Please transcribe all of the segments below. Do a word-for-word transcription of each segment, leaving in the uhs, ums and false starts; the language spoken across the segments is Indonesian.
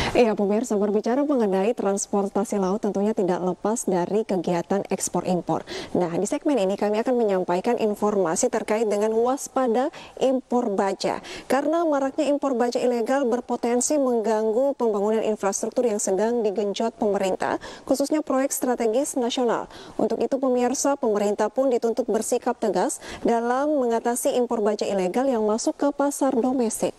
Iya, pemirsa, berbicara mengenai transportasi laut tentunya tidak lepas dari kegiatan ekspor-impor. Nah, di segmen ini kami akan menyampaikan informasi terkait dengan waspada impor baja. Karena maraknya impor baja ilegal berpotensi mengganggu pembangunan infrastruktur yang sedang digenjot pemerintah, khususnya proyek strategis nasional. Untuk itu, pemirsa, pemerintah pun dituntut bersikap tegas dalam mengatasi impor baja ilegal yang masuk ke pasar domestik.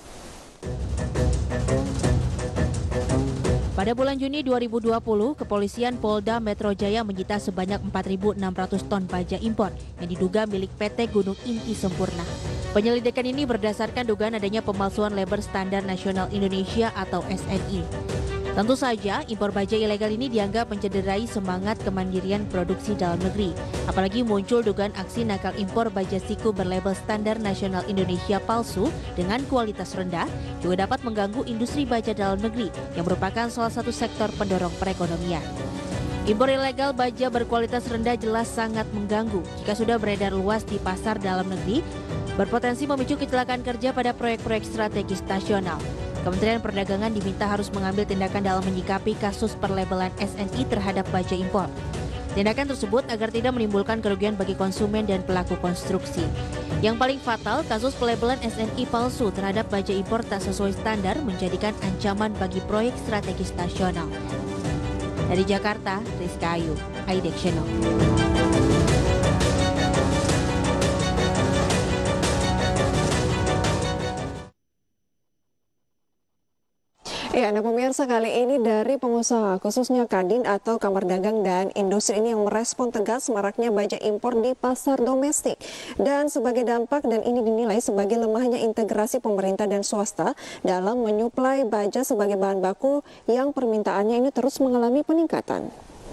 Pada bulan Juni dua ribu dua puluh, Kepolisian Polda Metro Jaya menyita sebanyak empat ribu enam ratus ton baja impor yang diduga milik P T Gunung Inti Sempurna. Penyelidikan ini berdasarkan dugaan adanya pemalsuan label standar nasional Indonesia atau S N I. Tentu saja, impor baja ilegal ini dianggap mencederai semangat kemandirian produksi dalam negeri. Apalagi muncul dugaan aksi nakal impor baja siku berlabel standar nasional Indonesia palsu dengan kualitas rendah juga dapat mengganggu industri baja dalam negeri yang merupakan salah satu sektor pendorong perekonomian. Impor ilegal baja berkualitas rendah jelas sangat mengganggu jika sudah beredar luas di pasar dalam negeri, berpotensi memicu kecelakaan kerja pada proyek-proyek strategis nasional. Kementerian Perdagangan diminta harus mengambil tindakan dalam menyikapi kasus perlabelan S N I terhadap baja impor. Tindakan tersebut agar tidak menimbulkan kerugian bagi konsumen dan pelaku konstruksi. Yang paling fatal, kasus pelabelan S N I palsu terhadap baja impor tak sesuai standar menjadikan ancaman bagi proyek strategis nasional. Dari Jakarta, Rizka Ayu, I D E X Channel. Ya, nah pemirsa, kali ini dari pengusaha, khususnya Kadin atau Kamar Dagang dan Industri ini yang merespon tegas maraknya baja impor di pasar domestik. Dan sebagai dampak, dan ini dinilai sebagai lemahnya integrasi pemerintah dan swasta dalam menyuplai baja sebagai bahan baku yang permintaannya ini terus mengalami peningkatan.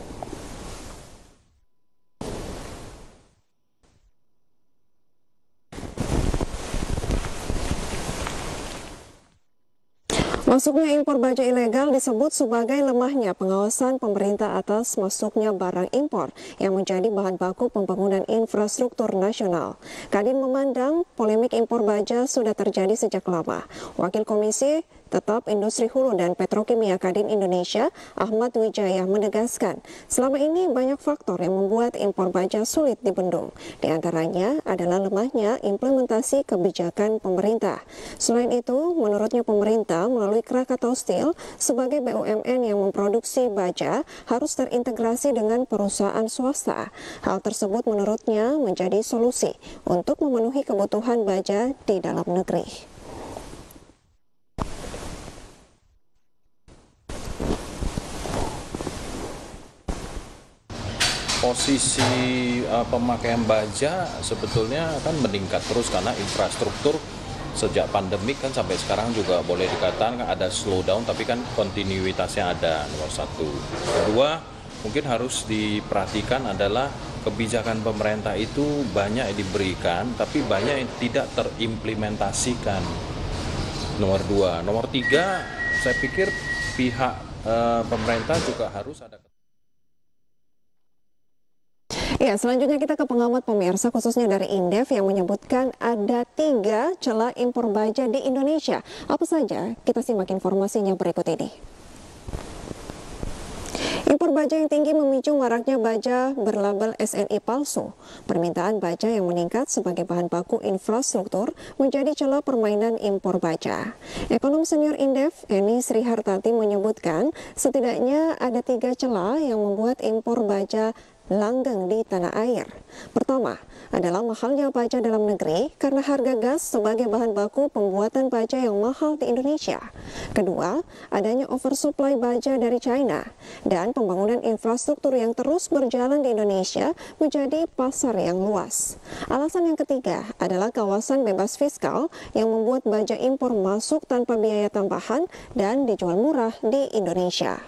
Masuknya impor baja ilegal disebut sebagai lemahnya pengawasan pemerintah atas masuknya barang impor yang menjadi bahan baku pembangunan infrastruktur nasional. Kadin memandang polemik impor baja sudah terjadi sejak lama. Wakil Komisi Tetap Industri Hulu dan Petrokimia Kadin Indonesia, Ahmad Wijaya, menegaskan selama ini banyak faktor yang membuat impor baja sulit dibendung. Di antaranya adalah lemahnya implementasi kebijakan pemerintah. Selain itu, menurutnya pemerintah melalui Krakatau Steel sebagai B U M N yang memproduksi baja harus terintegrasi dengan perusahaan swasta. Hal tersebut menurutnya menjadi solusi untuk memenuhi kebutuhan baja di dalam negeri. Posisi uh, pemakaian baja sebetulnya kan meningkat terus karena infrastruktur sejak pandemik kan sampai sekarang juga boleh dikatakan ada slowdown, tapi kan kontinuitasnya ada, nomor satu. Kedua, mungkin harus diperhatikan adalah kebijakan pemerintah itu banyak yang diberikan tapi banyak yang tidak terimplementasikan, nomor dua. Nomor tiga, saya pikir pihak uh, pemerintah juga harus ada. Ya, selanjutnya kita ke pengamat pemirsa, khususnya dari Indef yang menyebutkan ada tiga celah impor baja di Indonesia. Apa saja? Kita simak informasinya berikut ini. Impor baja yang tinggi memicu maraknya baja berlabel S N I palsu. Permintaan baja yang meningkat sebagai bahan baku infrastruktur menjadi celah permainan impor baja. Ekonom senior Indef, Eni Srihartati, menyebutkan setidaknya ada tiga celah yang membuat impor baja langgeng di tanah air. Pertama adalah mahalnya baja dalam negeri karena harga gas sebagai bahan baku pembuatan baja yang mahal di Indonesia. Kedua, adanya oversupply baja dari China dan pembangunan infrastruktur yang terus berjalan di Indonesia menjadi pasar yang luas. Alasan yang ketiga adalah kawasan bebas fiskal yang membuat baja impor masuk tanpa biaya tambahan dan dijual murah di Indonesia.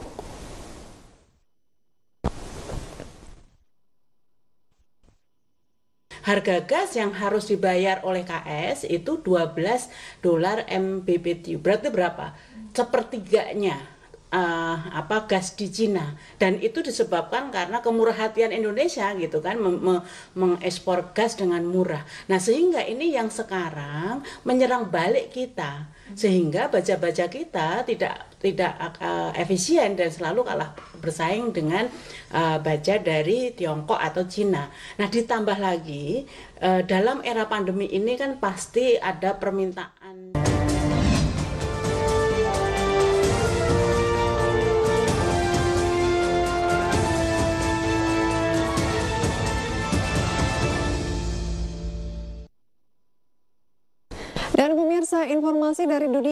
Harga gas yang harus dibayar oleh K S itu dua belas dolar M B B T U. Berarti berapa? Sepertiganya uh, apa gas di Cina, dan itu disebabkan karena kemurahhatian Indonesia gitu kan, mem- me- mengekspor gas dengan murah. Nah sehingga ini yang sekarang menyerang balik kita, sehingga baja-baja kita tidak tidak uh, efisien dan selalu kalah bersaing dengan uh, baja dari Tiongkok atau Cina. Nah ditambah lagi uh, dalam era pandemi ini kan pasti ada permintaan. Dan pemirsa, informasi dari dunia